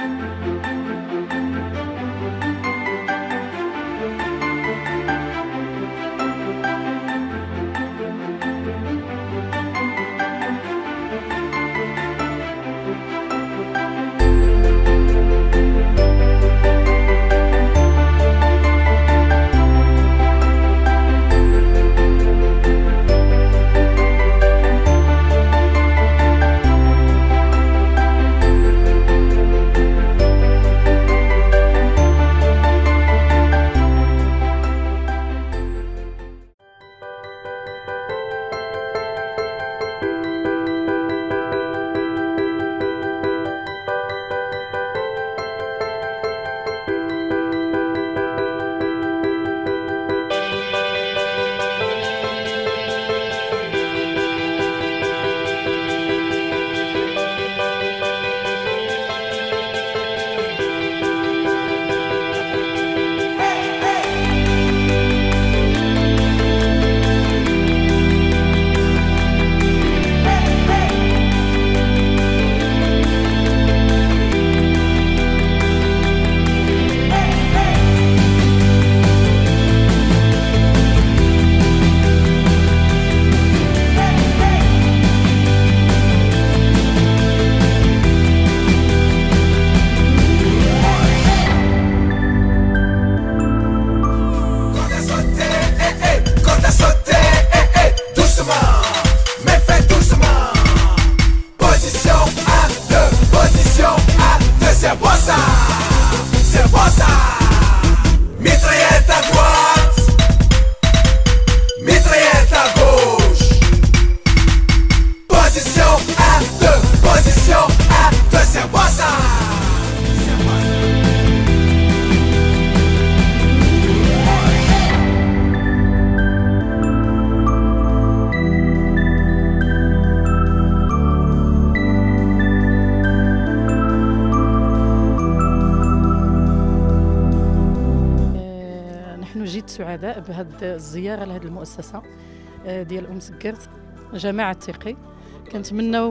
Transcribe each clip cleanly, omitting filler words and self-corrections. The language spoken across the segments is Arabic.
سعداء بهذه الزياره لهذه المؤسسه ديال ام سكرت جماعه ثقي. كنتمناو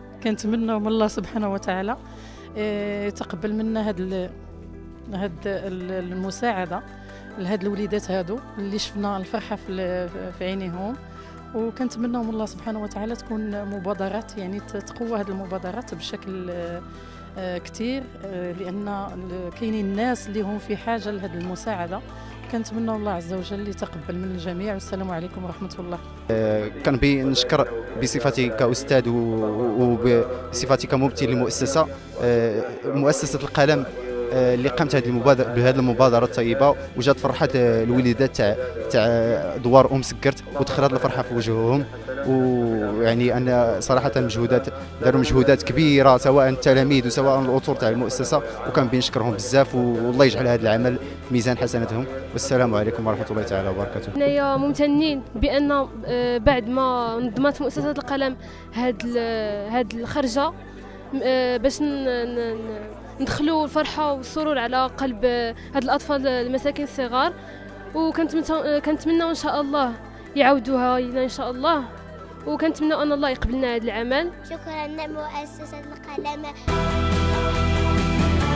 من الله سبحانه وتعالى يتقبل منا هذه المساعده لهاد الوليدات هادو اللي شفنا الفرحه في عينيهم، وكنتمناو من الله سبحانه وتعالى تكون مبادرات، يعني تقوى هذه المبادرات بشكل كثير، لان كاينين الناس اللي هم في حاجه لهذه المساعده. كنتمنى الله عز وجل يتقبل من الجميع، والسلام عليكم ورحمه الله. كنبغي نشكر بصفتي كاستاذ وبصفتي كممثل لمؤسسه مؤسسه القلم اللي قامت بهذه المبادره الطيبه، وجات فرحه الوليدات تاع دوار ام سكرت ودخلت الفرحه في وجوههم. ويعني ان صراحه داروا مجهودات كبيره، سواء التلاميذ وسواء الاطر تاع المؤسسه، وكان بنشكرهم بزاف، والله يجعل هذا العمل في ميزان حسناتهم. والسلام عليكم ورحمه الله تعالى وبركاته. حنايا ممتنين بان بعد ما نظمت مؤسسه القلم هذه الخرجه باش ندخلوا الفرحه والسرور على قلب هاد الاطفال المساكين الصغار، وكنتمنى ان شاء الله يعاودوها لنا ان شاء الله، وكنتمنى ان الله يقبلنا هذا العمل. شكرا مؤسسه القلم.